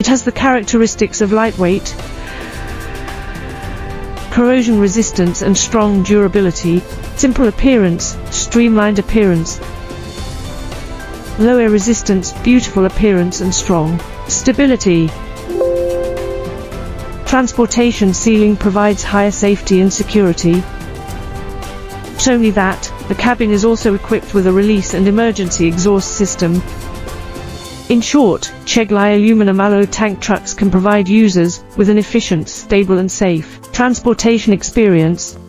It has the characteristics of lightweight, corrosion resistance and strong durability, simple appearance, streamlined appearance, low air resistance, beautiful appearance and strong stability. Transportation sealing provides higher safety and security. Not only that, the cabin is also equipped with a release and emergency exhaust system. In short, Chengli aluminum alloy tank trucks can provide users with an efficient, stable and safe transportation experience.